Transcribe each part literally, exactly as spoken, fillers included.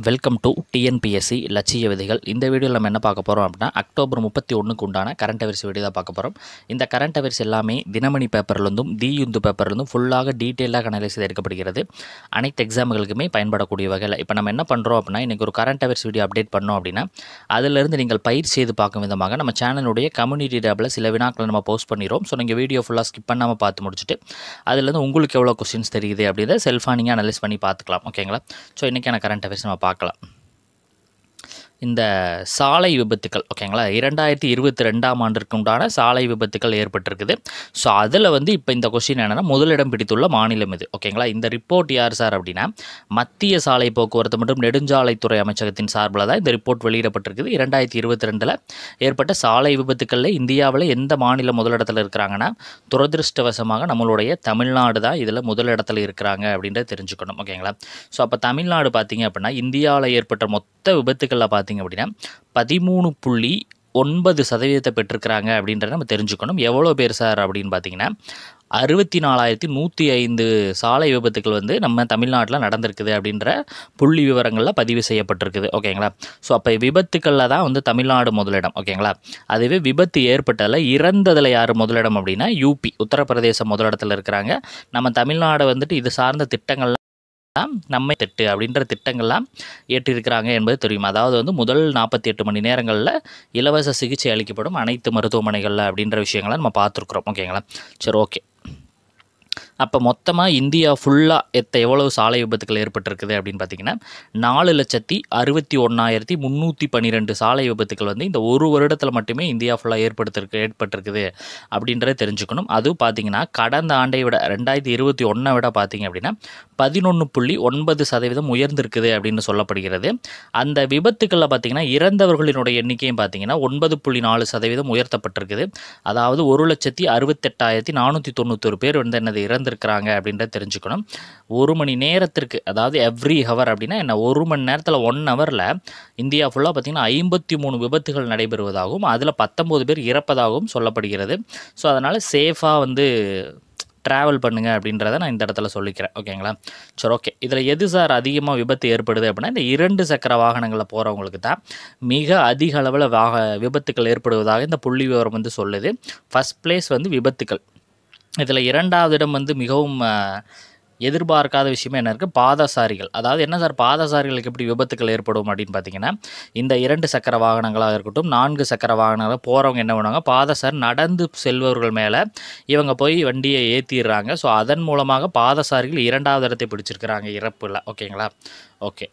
Welcome to TNPSC லட்சிய விதிகள். இந்த வீடியோவில் நம்ம என்ன பார்க்க போகிறோம் அப்படின்னா, அக்டோபர் முப்பத்தி ஒன்றுக்கு உண்டான கரண்ட் அஃபேர்ஸ் வீடியோ தான் பார்க்க போகிறோம். இந்த கரண்ட் அஃபேர்ஸ் எல்லாமே தினமணி பேப்பர்லேருந்தும் தி யுந்து பேப்பர்லேருந்தும் ஃபுல்லாக டீட்டெயிலாக அனலைஸ் செய்து எடுக்கப்படுகிறது. அனைத்து எக்ஸாம்களுக்குமே பயன்படக்கூடிய வகையில் இப்போ நம்ம என்ன பண்ணுறோம் அப்படின்னா, இன்றைக்கி ஒரு கரண்ட் அஃபேர்ஸ் வீடியோ அப்டேட் பண்ணோம் அப்படின்னா, அதிலிருந்து நீங்கள் பயிற்சி செய்து பார்க்கும் விதமாக நம்ம சேனலுடைய கம்யூனிட்டி டேப்பில் சில வினாக்களை நம்ம போஸ்ட் பண்ணிடுறோம். ஸோ நீங்கள் வீடியோ ஃபுல்லாக ஸ்கிப் பண்ணாமல் பார்த்து முடிச்சுட்டு அதுலேருந்து உங்களுக்கு எவ்வளோ கொஸ்டின்ஸ் தெரியுது அப்படின்றத செல்ஃபாக நீங்கள் அனலைஸ் பண்ணி பார்த்துக்கலாம். ஓகேங்களா? ஸோ இன்றைக்கான கரண்ட் அஃபேர்ஸ் நம்ம பார்க்கலாம். இந்த சாலை விபத்துக்கள் ஓகேங்களா, இரண்டாயிரத்தி இருபத்தி ரெண்டாம் ஆண்டிற்கு உண்டான சாலை விபத்துக்கள் ஏற்பட்டிருக்குது. ஸோ அதில் வந்து இப்போ இந்த கொஸ்டின் என்னென்னா, முதலிடம் பிடித்துள்ள மாநிலம் இது. ஓகேங்களா, இந்த ரிப்போர்ட் யார் சார் அப்படின்னா, மத்திய சாலை போக்குவரத்து மற்றும் நெடுஞ்சாலைத்துறை அமைச்சகத்தின் சார்பில் தான் இந்த ரிப்போர்ட் வெளியிடப்பட்டிருக்குது. இரண்டாயிரத்தி இருபத்தி ரெண்டில் ஏற்பட்ட சாலை விபத்துக்களில் இந்தியாவில் எந்த மாநிலம் முதலிடத்தில் இருக்கிறாங்கன்னா, துரதிருஷ்டவசமாக நம்மளுடைய தமிழ்நாடு தான் இதில் முதலிடத்தில் இருக்கிறாங்க அப்படின்றத தெரிஞ்சுக்கணும். ஓகேங்களா, ஸோ அப்போ தமிழ்நாடு பார்த்தீங்க அப்படின்னா, இந்தியாவில் ஏற்பட்ட மொத்த விபத்துக்களில் பார்த்தீங்க அப்படின்னா பதிமூணு புள்ளி ஒன்பது சதவீதத்தை பெற்றிருக்கிறாங்க அப்படின்றத நம்ம தெரிஞ்சுக்கணும். எவ்வளோ பேர் சார் அப்படின்னு பார்த்தீங்கன்னா, அறுபத்தி நாலாயிரத்தி நூற்றி ஐந்து சாலை விபத்துக்கள் வந்து நம்ம தமிழ்நாட்டில் நடந்திருக்குது அப்படின்ற புள்ளி விவரங்களில் பதிவு செய்யப்பட்டிருக்குது. ஓகேங்களா, ஸோ அப்போ விபத்துக்களில் தான் வந்து தமிழ்நாடு முதலிடம். ஓகேங்களா, அதுவே விபத்து ஏற்பட்டதில் இறந்ததில் யார் முதலிடம் அப்படின்னா, யூபி உத்தரப்பிரதேசம் முதலிடத்தில் இருக்கிறாங்க. நம்ம தமிழ்நாடு வந்துட்டு இது சார்ந்த திட்டங்கள் நம்மை திட்டு அப்படின்ற திட்டங்கள்லாம் ஏற்றிருக்கிறாங்க என்பது தெரியும். அதாவது வந்து முதல் நாற்பத்தி எட்டு மணி நேரங்களில் இலவச சிகிச்சை அளிக்கப்படும் அனைத்து மருத்துவமனைகளில் அப்படின்ற விஷயங்களை நம்ம பார்த்துருக்குறோம். ஓகேங்களா, சரி ஓகே. அப்போ மொத்தமாக இந்தியா ஃபுல்லாக எத்த எவ்வளவு சாலை விபத்துக்கள் ஏற்பட்டிருக்குது அப்படின்னு பார்த்தீங்கன்னா, நாலு லட்சத்தி அறுபத்தி ஒன்றாயிரத்தி முந்நூற்றி பன்னிரெண்டு சாலை விபத்துக்கள் வந்து இந்த ஒரு வருடத்தில் மட்டுமே இந்தியா ஃபுல்லாக ஏற்படுத்திருக்கு ஏற்பட்டிருக்குது அப்படின்றத தெரிஞ்சுக்கணும். அதுவும் பார்த்தீங்கன்னா கடந்த ஆண்டை விட ரெண்டாயிரத்தி இருபத்தி ஒன்றை விட பார்த்தீங்க அப்படின்னா பதினொன்று புள்ளி ஒன்பது சதவீதம் உயர்ந்திருக்குது அப்படின்னு சொல்லப்படுகிறது. அந்த விபத்துக்களில் பார்த்தீங்கன்னா இறந்தவர்களினுடைய எண்ணிக்கையும் பார்த்தீங்கன்னா ஒன்பது புள்ளி நாலு சதவீதம் உயர்த்தப்பட்டிருக்குது. அதாவது ஒரு லட்சத்தி அறுபத்தெட்டாயிரத்தி நானூற்றி தொண்ணூத்தொரு பேர் வந்து என்னது இறந்திருக்கிறாங்க அப்படின்றத தெரிஞ்சுக்கணும். ஒரு மணி நேரத்திற்கு, அதாவது எவ்ரி ஹவர் அப்படின்னா என்ன, ஒரு மணி நேரத்தில் ஒன் ஹவரில் இந்தியா ஃபுல்லாக பார்த்தீங்கன்னா ஐம்பத்தி மூணு விபத்துகள் நடைபெறுவதாகவும் அதில் பத்தொம்போது பேர் இறப்பதாகவும் சொல்லப்படுகிறது. ஸோ அதனால் சேஃபாக வந்து ட்ராவல் பண்ணுங்க அப்படின்றத நான் இந்த இடத்துல சொல்லிக்கிறேன். ஓகேங்களா, சரி ஓகே. இதில் எது சார் அதிகமாக விபத்து ஏற்படுது அப்படின்னா, இந்த இரண்டு சக்கர வாகனங்களில் போகிறவங்களுக்கு தான் மிக அதிக அளவில் வாக விபத்துக்கள் ஏற்படுவதாக இந்த புள்ளி விவரம் வந்து சொல்லுது. ஃபஸ்ட் பிளேஸ் வந்து விபத்துக்கள். இதில் இரண்டாவது இடம் வந்து மிகவும் எதிர்பார்க்காத விஷயமே என்ன இருக்குது, பாதசாரிகள். அதாவது என்ன சார், பாதசாரிகளுக்கு எப்படி விபத்துக்கள் ஏற்படும் அப்படின்னு பார்த்தீங்கன்னா, இந்த இரண்டு சக்கர வாகனங்களாக இருக்கட்டும், நான்கு சக்கர வாகனங்களாக போகிறவங்க என்ன பண்ணுவாங்க, பாதசாரி நடந்து செல்பவர்கள் மேலே இவங்க போய் வண்டியை ஏற்றிடுறாங்க. ஸோ அதன் மூலமாக பாதசாரிகள் இரண்டாவது இடத்தை பிடிச்சிருக்கிறாங்க இறப்பில். ஓகேங்களா, ஓகே.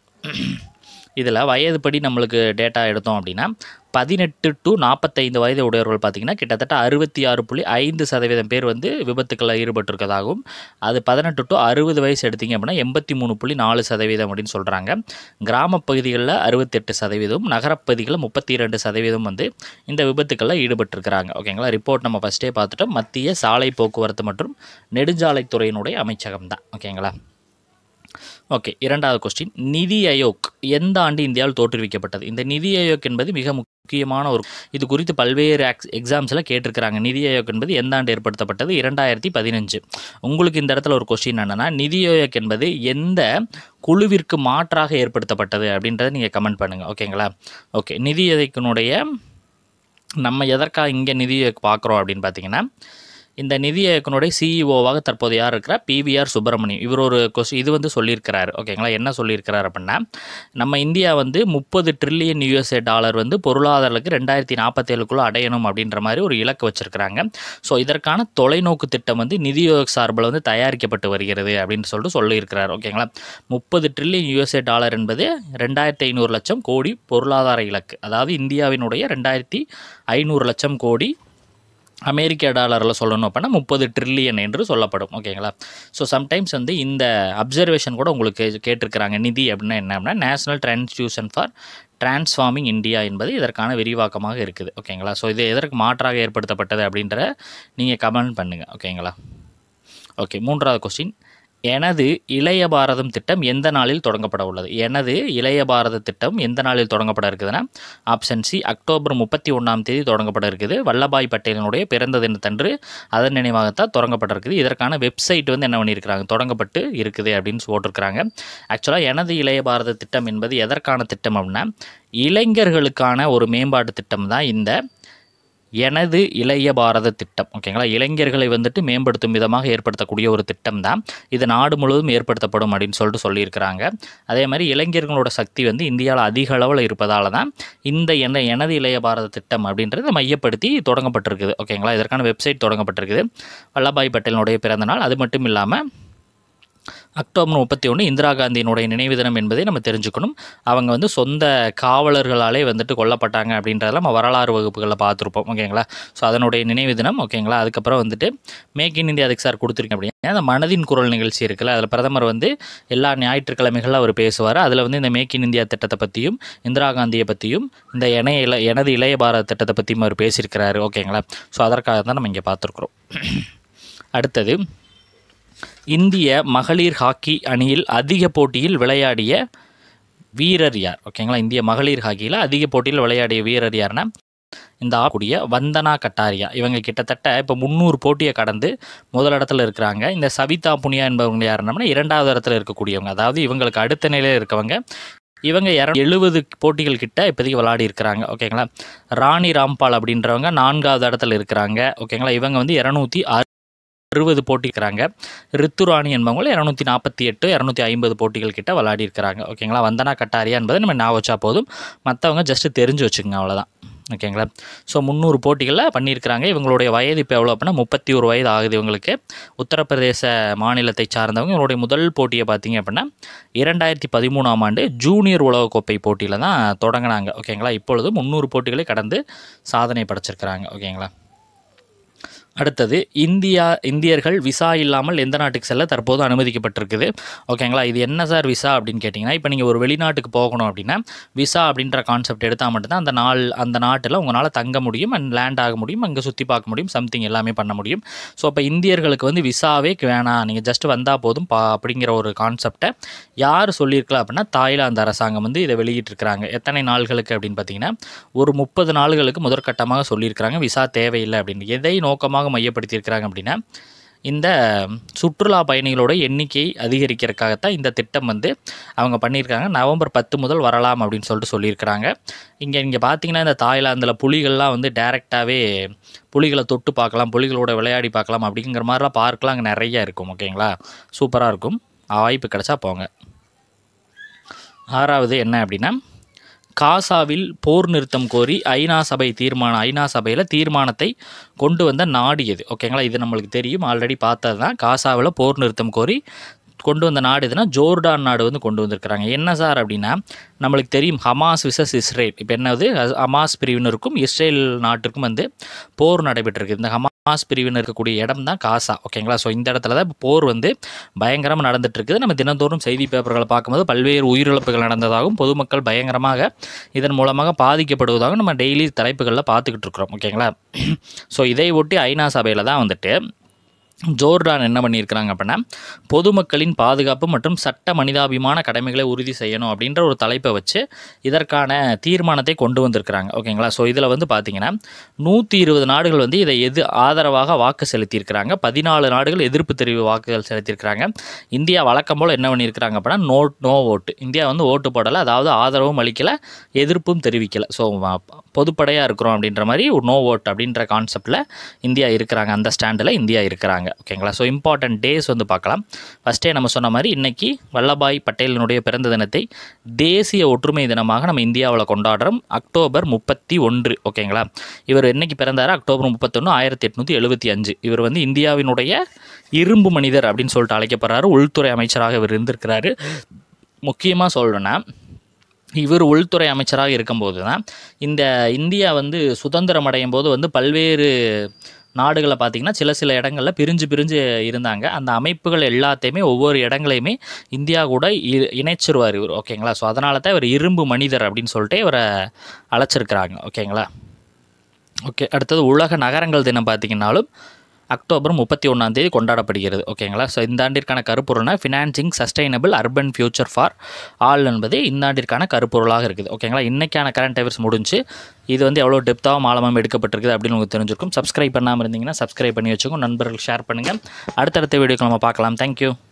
இதில் வயதுப்படி நம்மளுக்கு டேட்டா எடுத்தோம் அப்படின்னா, பதினெட்டு டு நாற்பத்தைந்து வயது உடையவர்கள் பார்த்திங்கன்னா கிட்டத்தட்ட அறுபத்தி ஆறு புள்ளி ஐந்து சதவீதம் பேர் வந்து விபத்துக்களில் ஈடுபட்டிருக்கதாகவும், அது பதினெட்டு டு அறுபது வயசு எடுத்திங்க அப்படின்னா எண்பத்தி மூணு புள்ளி நாலு சதவீதம் அப்படின்னு சொல்கிறாங்க. கிராமப்பகுதிகளில் அறுபத்தெட்டு சதவீதம், நகரப்பகுதிகளில் முப்பத்தி இரண்டு சதவீதம் வந்து இந்த விபத்துக்களில் ஈடுபட்டிருக்கிறாங்க. ஓகேங்களா, ரிப்போர்ட் நம்ம ஃபஸ்ட்டே பார்த்துட்டோம். மத்திய சாலை போக்குவரத்து மற்றும் நெடுஞ்சாலைத்துறையினுடைய அமைச்சகம் தான். ஓகேங்களா, ஓகே. இரண்டாவது கொஸ்டின், நிதி ஆயோக் எந்த ஆண்டு இந்தியாவில் தோற்றுவிக்கப்பட்டது? இந்த நிதி ஆயோக் என்பது மிக முக்கியமான ஒரு, இது குறித்து பல்வேறு எக்ஸாம்ஸில் கேட்டிருக்கிறாங்க. நிதி ஆயோக் என்பது எந்த ஆண்டு ஏற்படுத்தப்பட்டது? இரண்டாயிரத்தி பதினஞ்சு. உங்களுக்கு இந்த இடத்துல ஒரு கொஸ்டின் என்னென்னா, நிதி ஆயோக் என்பது எந்த குழுவிற்கு மாற்றாக ஏற்படுத்தப்பட்டது அப்படின்றத நீங்கள் கமெண்ட் பண்ணுங்கள். ஓகேங்களா, ஓகே. நிதி ஆயோக்கினுடைய நம்ம எதற்காக இங்கே நிதி ஆயோக் பார்க்குறோம் அப்படின்னு பார்த்தீங்கன்னா, இந்த நிதி ஆயோக்கினுடைய சிஇஓவாக தற்போது யார் இருக்கிறா, பிவிஆர் சுப்பிரமணியம். இவர் ஒரு கொஸ்டின் இது வந்து சொல்லியிருக்கிறாரு. ஓகேங்களா, என்ன சொல்லியிருக்கிறார் அப்படின்னா, நம்ம இந்தியா வந்து முப்பது ட்ரில்லியன் யூஎஸ்ஏ டாலர் வந்து பொருளாதாரத்துக்கு ரெண்டாயிரத்தி நாற்பத்தேழுக்குள்ளே அடையணும் அப்படின்ற மாதிரி ஒரு இலக்கு வச்சுருக்கிறாங்க. ஸோ இதற்கான தொலைநோக்கு திட்டம் வந்து நிதி ஆயோக் சார்பில் வந்து தயாரிக்கப்பட்டு வருகிறது அப்படின்னு சொல்லிட்டு சொல்லியிருக்கிறார். ஓகேங்களா, முப்பது ட்ரில்லியன் யூஎஸ்ஏ டாலர் என்பது ரெண்டாயிரத்தி ஐநூறு லட்சம் கோடி பொருளாதார இலக்கு. அதாவது இந்தியாவினுடைய ரெண்டாயிரத்தி ஐநூறு லட்சம் கோடி அமெரிக்க டாலரில் சொல்லணும் அப்படின்னா முப்பது ட்ரில்லியன் என்று சொல்லப்படும். ஓகேங்களா, ஸோ சம்டைம்ஸ் வந்து இந்த அப்சர்வேஷன் கூட உங்களுக்கு கேட்டிருக்கிறாங்க. நிதி அப்படின்னா என்ன அப்படின்னா, national institution for transforming India என்பது இதற்கான விரிவாக்கமாக இருக்குது. ஓகேங்களா, ஸோ இது எதற்கு மாற்றாக ஏற்படுத்தப்பட்டது அப்படின்ற நீங்கள் கமெண்ட் பண்ணுங்கள். ஓகேங்களா, ஓகே. மூன்றாவது கொஸ்டின், எனது இளைய பாரதம் திட்டம் எந்த நாளில் தொடங்கப்பட உள்ளது? எனது இளைய பாரத திட்டம் எந்த நாளில் தொடங்கப்பட இருக்குதுன்னா ஆப்ஷன் சி அக்டோபர் முப்பத்தி ஒன்றாம் தேதி தொடங்கப்பட இருக்குது. வல்லபாய் பட்டேலினுடைய பிறந்த தினத்தன்று அதன் நினைவாகத்தான் தொடங்கப்பட இருக்குது. இதற்கான வெப்சைட் வந்து என்ன பண்ணியிருக்கிறாங்க, தொடங்கப்பட்டு இருக்குது அப்படின்னு போட்டிருக்கிறாங்க. ஆக்சுவலாக எனது இளைய பாரத திட்டம் என்பது எதற்கான திட்டம் அப்படின்னா இளைஞர்களுக்கான ஒரு மேம்பாட்டு திட்டம் தான் இந்த எனது இளைய பாரத திட்டம். ஓகேங்களா, இளைஞர்களை வந்துட்டு மேம்படுத்தும் விதமாக ஏற்படுத்தக்கூடிய ஒரு திட்டம் தான் இது. நாடு முழுவதும் ஏற்படுத்தப்படும் அப்படின்னு சொல்லிட்டு சொல்லியிருக்கிறாங்க. அதே மாதிரி இளைஞர்களோட சக்தி வந்து இந்தியாவில் அதிக அளவில் இருப்பதால தான் இந்த என எனது இளைய பாரத திட்டம் அப்படின்றத மையப்படுத்தி தொடங்கப்பட்டிருக்குது. ஓகேங்களா, இதற்கான வெப்சைட் தொடங்கப்பட்டிருக்குது. வல்லபாய் பட்டேலினுடைய பிறந்த நாள். அது மட்டும் இல்லாமல் அக்டோபர் முப்பத்தி ஒன்று இந்திரா காந்தியினுடைய நினைவு தினம் என்பதை நம்ம தெரிஞ்சுக்கணும். அவங்க வந்து சொந்த காவலர்களாலே வந்துட்டு கொல்லப்பட்டாங்க அப்படின்றதெல்லாம் நம்ம வரலாறு வகுப்புகளில் பார்த்துருப்போம். ஓகேங்களா, ஸோ அதனுடைய நினைவு தினம். ஓகேங்களா, அதுக்கப்புறம் வந்துட்டு மேக் இன் இந்தியா அதுக்கு சார் கொடுத்துருக்கேன் அப்படின்னா அந்த மனதின் குரல் நிகழ்ச்சி இருக்குல்ல, அதில் பிரதமர் வந்து எல்லா ஞாயிற்றுக்கிழமைகளில் அவர் பேசுவார். அதில் வந்து இந்த மேக் இன் இந்தியா திட்டத்தை பற்றியும் இந்திரா காந்தியை பற்றியும் இந்த இணைய இல எனது இளைய பாரத திட்டத்தை பற்றியும் அவர் பேசியிருக்கிறாரு. ஓகேங்களா, ஸோ அதற்காக தான் நம்ம இங்கே பார்த்துருக்குறோம். அடுத்தது, இந்திய மகளிர் ஹாக்கி அணியில் அதிக போட்டியில் விளையாடிய வீரர் யார்? ஓகேங்களா, இந்திய மகளிர் ஹாக்கியில் அதிக போட்டியில் விளையாடிய வீரர் யாருன்னா இந்த ஆக்கூடிய வந்தனா கட்டாரியா. இவங்க கிட்டத்தட்ட இப்போ முந்நூறு போட்டியை கடந்து முதல் இடத்துல இருக்கிறாங்க. இந்த சவிதா புனியா என்பவங்க யாருன்னா இரண்டாவது இடத்துல இருக்கக்கூடியவங்க, அதாவது இவங்களுக்கு அடுத்த நிலையில் இருக்கவங்க. இவங்க எழுபது போட்டிகள் கிட்ட இப்போதைக்கு விளையாடி இருக்கிறாங்க. ஓகேங்களா, ராணி ராம்பால் அப்படின்றவங்க நான்காவது இடத்துல இருக்கிறாங்க. ஓகேங்களா, இவங்க வந்து இரநூத்தி அறுபது போட்டிக்கிறாங்க. ரித்துராணி என்பவங்களும் இரநூத்தி நாற்பத்தி எட்டு இரநூத்தி ஐம்பது போட்டிகள் கிட்ட விளையாடி இருக்கிறாங்க. ஓகேங்களா, வந்தனா கட்டாரியா என்பதை நம்ம ஞாபகம் வச்சா போதும், மற்றவங்க ஜஸ்ட்டு தெரிஞ்சு வச்சுக்கோங்க, அவ்வளோதான். ஓகேங்களா, ஸோ முந்நூறு போட்டிகளில் பண்ணியிருக்கிறாங்க. இவங்களுடைய வயது இப்போ எவ்வளோ அப்படின்னா முப்பத்தி ஒரு வயது ஆகுது இவங்களுக்கு. உத்தரப்பிரதேச மாநிலத்தை சார்ந்தவங்க. இவங்களுடைய முதல் போட்டியை பார்த்தீங்க அப்படின்னா இரண்டாயிரத்தி பதிமூணாம் ஆண்டு ஜூனியர் உலகக்கோப்பை போட்டியில் தான் தொடங்கினாங்க. ஓகேங்களா, இப்பொழுது முந்நூறு போட்டிகளை கடந்து சாதனை படைச்சிருக்கிறாங்க. ஓகேங்களா, அடுத்தது, இந்தியா இந்தியர்கள் விசா இல்லாமல் எந்த நாட்டுக்கு செல்ல தற்போது அனுமதிக்கப்பட்டிருக்குது? ஓகேங்களா, இது என்ன சார் விசா அப்படின்னு கேட்டிங்கன்னா, இப்போ நீங்கள் ஒரு வெளிநாட்டுக்கு போகணும் அப்படின்னா விசா அப்படின்ற கான்செப்ட் எடுத்தால் மட்டும்தான் அந்த நாள் அந்த நாட்டில் உங்களால் தங்க முடியும் அண்ட் லேண்ட் ஆக முடியும், அங்கே சுற்றி பார்க்க முடியும், சம்திங் எல்லாமே பண்ண முடியும். ஸோ இப்போ இந்தியர்களுக்கு வந்து விசாவே வேணாம், நீங்கள் ஜஸ்ட் வந்தால் போதும் பா அப்படிங்கிற ஒரு கான்செப்டை யார் சொல்லியிருக்கலாம் அப்படின்னா தாய்லாந்து அரசாங்கம் வந்து இதை வெளியிட்டிருக்கிறாங்க. எத்தனை நாள்களுக்கு அப்படின்னு பார்த்தீங்கன்னா ஒரு முப்பது நாள்களுக்கு முதற்கட்டமாக சொல்லியிருக்கிறாங்க விசா தேவையில்லை அப்படின்னு. எதை நோக்கமாக மையப்படுத்தியிருக்கிறாங்க அப்படின்னா இந்த சுற்றுலா பயணிகளோட எண்ணிக்கை அதிகரிக்கிறதுக்காகத்தான் இந்த திட்டம் வந்து அவங்க பண்ணியிருக்காங்க. நவம்பர் பத்து முதல் வரலாம் அப்படின்னு சொல்லிட்டு சொல்லியிருக்கிறாங்க. இங்கே இங்கே பார்த்தீங்கன்னா இந்த தாய்லாந்தில் புலிகள்லாம் வந்து டைரெக்டாகவே புலிகளை தொட்டு பார்க்கலாம், புலிகளோட விளையாடி பார்க்கலாம் அப்படிங்கிற மாதிரிலாம் பார்க்கலாம் அங்கே நிறைய இருக்கும். ஓகேங்களா, சூப்பராக இருக்கும், வாய்ப்பு கிடைச்சா போங்க. ஆறாவது என்ன அப்படின்னா காசாவில் போர் நிறுத்தம் கோரி ஐநா சபை தீர்மானம் ஐநா சபையில் தீர்மானத்தை கொண்டு வந்த நாடு எது? ஓகேங்களா, இது நம்மளுக்கு தெரியும், ஆல்ரெடி பார்த்தது தான். காசாவில் போர் நிறுத்தம் கோரி கொண்டு வந்த நாடு எதுனா ஜோர்டான் நாடு வந்து கொண்டு வந்திருக்கிறாங்க. என்ன சார் அப்படின்னா நம்மளுக்கு தெரியும் ஹமாஸ் விசஸ் இஸ்ரேல். இப்போ என்னது ஹமாஸ் பிரிவினருக்கும் இஸ்ரேல் நாட்டுக்கும் வந்து போர் நடைபெற்றிருக்கு. இந்த ஹமாஸ் பிரிவினர் இருக்கக்கூடிய இடம் தான் காசா. ஓகேங்களா, ஸோ இந்த இடத்துல தான் போர் வந்து பயங்கரமாக நடந்துட்டு இருக்குது. நம்ம தினந்தோறும் செய்தி பேப்பர்களை பார்க்கும்போது பல்வேறு உயிரிழப்புகள் நடந்ததாகவும் பொதுமக்கள் பயங்கரமாக இதன் மூலமாக பாதிக்கப்படுவதாகவும் நம்ம டெய்லி தலைப்புகளில் பார்த்துக்கிட்டு இருக்கிறோம். ஓகேங்களா, ஸோ இதை ஒட்டி ஐநா சபையில் தான் வந்துட்டு ஜோர்டான் என்ன பண்ணியிருக்கிறாங்க அப்படின்னா பொதுமக்களின் பாதுகாப்பு மற்றும் சட்ட மனிதாபிமான கடமைகளை உறுதி செய்யணும் அப்படின்ற ஒரு தலைப்பை வச்சு இதற்கான தீர்மானத்தை கொண்டு வந்திருக்கிறாங்க. ஓகேங்களா, ஸோ இதில் வந்து பார்த்திங்கன்னா நூற்றி இருபது நாடுகள் வந்து இதை எது ஆதரவாக வாக்கு செலுத்தியிருக்கிறாங்க. பதினாலு நாடுகள் எதிர்ப்பு தெரிவு வாக்குகள் செலுத்தியிருக்கிறாங்க. இந்தியா வழக்கம் போல் என்ன பண்ணியிருக்கிறாங்க அப்படின்னா நோ நோ ஓட்டு. இந்தியா வந்து ஓட்டு போடலை, அதாவது ஆதரவும் அளிக்கலை, எதிர்ப்பும் தெரிவிக்கலை. ஸோ பொதுப்படையாக இருக்கிறோம் அப்படின்ற மாதிரி ஒரு நோ ஓட் அப்படின்ற கான்செப்டில் இந்தியா இருக்கிறாங்க. அந்த ஸ்டாண்டில் இந்தியா இருக்கிறாங்க. ஓகேங்களா, ஸோ இம்பார்ட்டன்ட் டேஸ் வந்து பார்க்கலாம். ஃபஸ்ட்டே நம்ம சொன்ன மாதிரி இன்றைக்கி வல்லபாய் பட்டேலினுடைய பிறந்த தினத்தை தேசிய ஒற்றுமை தினமாக நம்ம இந்தியாவில் கொண்டாடுறோம். அக்டோபர் முப்பத்தி ஒன்று. ஓகேங்களா, இவர் என்னைக்கு பிறந்தார்? அக்டோபர் முப்பத்தொன்று ஆயிரத்தி எட்நூற்றி எழுபத்தி அஞ்சு. இவர் வந்து இந்தியாவினுடைய இரும்பு மனிதர் அப்படின்னு சொல்லிட்டு அழைக்கப்படுறாரு. உள்துறை அமைச்சராக இவர் இருந்திருக்கிறாரு. முக்கியமாக சொல்லணும்னா இவர் உள்துறை அமைச்சராக இருக்கும்போது தான் இந்த இந்தியா வந்து சுதந்திரம் அடையும் போது வந்து பல்வேறு நாடுகளை பார்த்திங்கன்னா சில சில இடங்களில் பிரிஞ்சு பிரிஞ்சு இருந்தாங்க. அந்த அமைப்புகள் எல்லாத்தையுமே ஒவ்வொரு இடங்களையுமே இந்தியா கூட இணைச்சிருவார் இவர். ஓகேங்களா, ஸோ அதனால தான் இவர் இரும்பு மனிதர் அப்படின்னு சொல்லிட்டு இவரை அழைச்சிருக்கிறாங்க. ஓகேங்களா, ஓகே. அடுத்தது உலக நகரங்கள் தினம் பார்த்திங்கனாலும் அக்டோபர் முப்பத்தி ஒன்றாம் தேதி கொண்டாடப்படுகிறது. ஓகேங்களா? ஸோ இந்த ஆண்டிற்கான கருப்பொருள்னா financing sustainable urban future for all என்பது இந்த ஆண்டிற்கான கருப்பொருளாக இருக்குது. ஓகேங்களா? இன்றைக்கான கரண்ட் அஃபேர்ஸ் முடிஞ்சு. இது வந்து எவ்வளோ டெப்த்தாகவும் ஆழமாக எடுக்கப்பட்டிருக்குது அப்படின்னு உங்களுக்கு தெரிஞ்சிருக்கும். சப்ஸ்கிரைப் பண்ணாமல் இருந்தீங்கன்னா சப்ஸ்கிரைப் பண்ணி வச்சுக்கோங்க. நண்பர்கள் ஷேர் பண்ணுங்கள். அடுத்தடுத்த வீடியோக்கு நம்ம பார்க்கலாம். தேங்க்யூ.